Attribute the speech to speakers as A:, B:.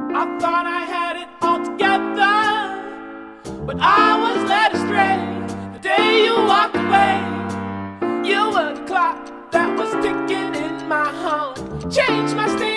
A: I thought I had it all together, but I was led astray. The day you walked away, you were the clock that was ticking in my heart. Changed my state